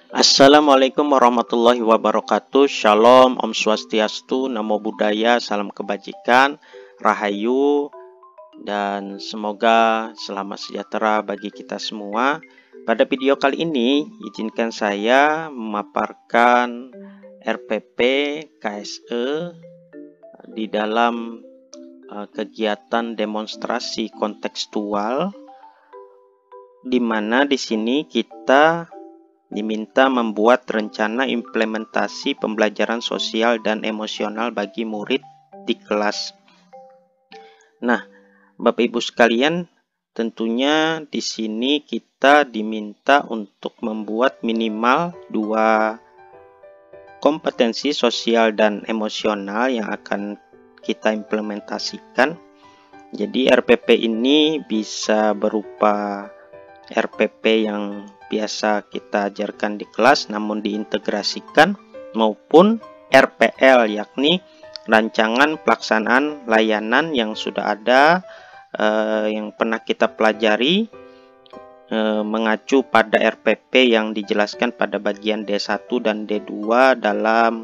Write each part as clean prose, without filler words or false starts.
Assalamualaikum warahmatullahi wabarakatuh. Shalom, Om Swastiastu, Namo Buddhaya, salam kebajikan, Rahayu, dan semoga selamat sejahtera bagi kita semua. Pada video kali ini, izinkan saya memaparkan RPP KSE di dalam kegiatan demonstrasi kontekstual, di mana di sini kita diminta membuat rencana implementasi pembelajaran sosial dan emosional bagi murid di kelas. Nah, Bapak Ibu sekalian, tentunya di sini kita diminta untuk membuat minimal 2 kompetensi sosial dan emosional yang akan kita implementasikan. Jadi RPP ini bisa berupa RPP yang biasa kita ajarkan di kelas namun diintegrasikan, maupun RPL yakni rancangan pelaksanaan layanan yang sudah ada, yang pernah kita pelajari, mengacu pada RPP yang dijelaskan pada bagian D1 dan D2 dalam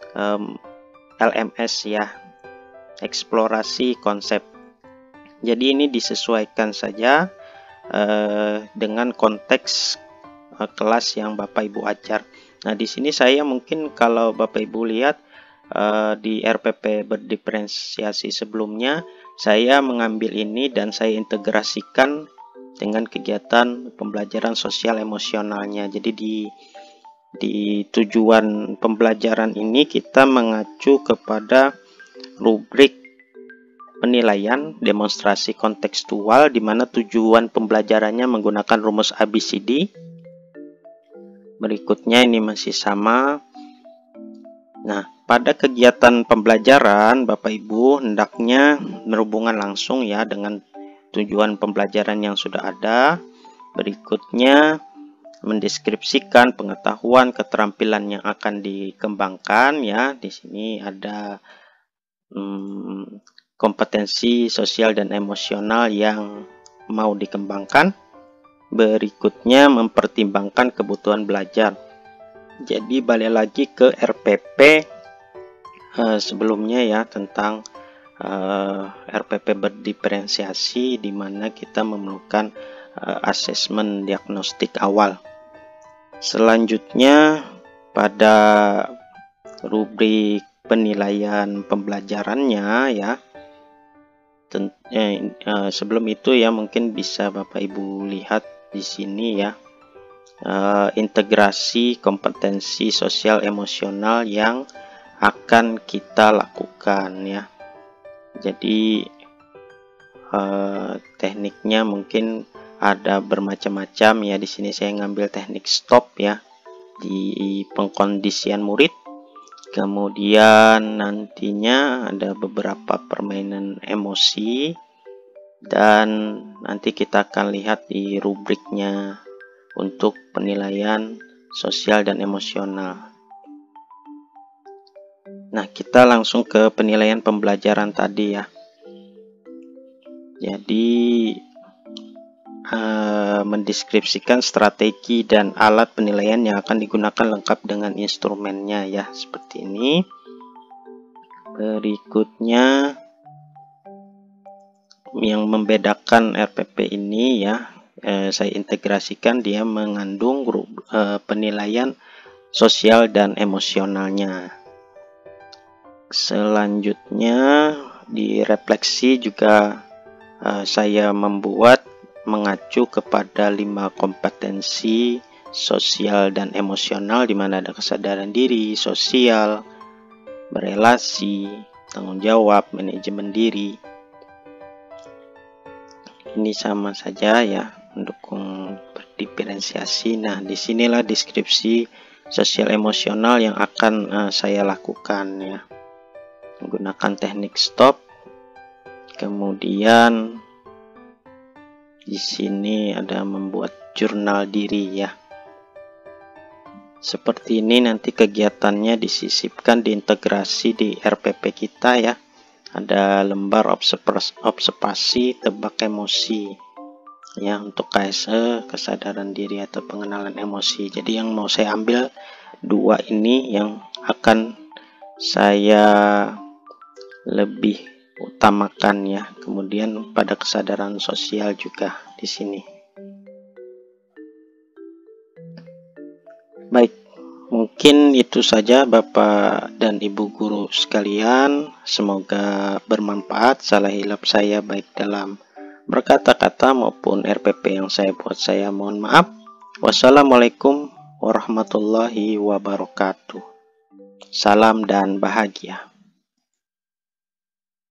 LMS ya, eksplorasi konsep. Jadi ini disesuaikan saja dengan konteks kelas yang Bapak Ibu ajar. Nah, di sini saya mungkin kalau Bapak Ibu lihat di RPP berdiferensiasi sebelumnya, saya mengambil ini dan saya integrasikan dengan kegiatan pembelajaran sosial emosionalnya. Jadi di tujuan pembelajaran ini kita mengacu kepada rubrik penilaian demonstrasi kontekstual, di mana tujuan pembelajarannya menggunakan rumus ABCD. Berikutnya ini masih sama. Nah, pada kegiatan pembelajaran Bapak Ibu hendaknya berhubungan langsung ya dengan tujuan pembelajaran yang sudah ada. Berikutnya mendeskripsikan pengetahuan keterampilan yang akan dikembangkan ya. Di sini ada kompetensi sosial dan emosional yang mau dikembangkan. Berikutnya mempertimbangkan kebutuhan belajar. Jadi balik lagi ke RPP sebelumnya ya, tentang RPP berdiferensiasi, di mana kita memerlukan asesmen diagnostik awal. Selanjutnya pada rubrik penilaian pembelajarannya ya, sebelum itu ya mungkin bisa Bapak Ibu lihat di sini ya, integrasi kompetensi sosial emosional yang akan kita lakukan ya. Jadi tekniknya mungkin ada bermacam-macam ya. Di sini saya ngambil teknik stop ya, di pengkondisian murid. Kemudian nantinya ada beberapa permainan emosi, dan nanti kita akan lihat di rubriknya untuk penilaian sosial dan emosional. Nah, kita langsung ke penilaian pembelajaran tadi ya. Jadi mendeskripsikan strategi dan alat penilaian yang akan digunakan lengkap dengan instrumennya ya, seperti ini. Berikutnya yang membedakan RPP ini ya, saya integrasikan, dia mengandung penilaian sosial dan emosionalnya. Selanjutnya di refleksi juga saya membuat mengacu kepada 5 kompetensi sosial dan emosional, di mana ada kesadaran diri, sosial, berelasi, tanggung jawab, manajemen diri. Ini sama saja ya, mendukung berdiferensiasi. Nah, disinilah deskripsi sosial emosional yang akan saya lakukan ya, menggunakan teknik stop. Kemudian di sini ada membuat jurnal diri ya. Seperti ini nanti kegiatannya disisipkan, diintegrasi di RPP kita ya. Ada lembar observasi, tebak emosi. ya, untuk KSE, kesadaran diri atau pengenalan emosi. Jadi yang mau saya ambil dua ini yang akan saya lebih utamakan ya. Kemudian pada kesadaran sosial juga di sini. Baik, mungkin itu saja Bapak dan Ibu guru sekalian. Semoga bermanfaat. Salah hilap saya baik dalam berkata-kata maupun RPP yang saya buat, saya mohon maaf. Wassalamualaikum warahmatullahi wabarakatuh. Salam dan bahagia.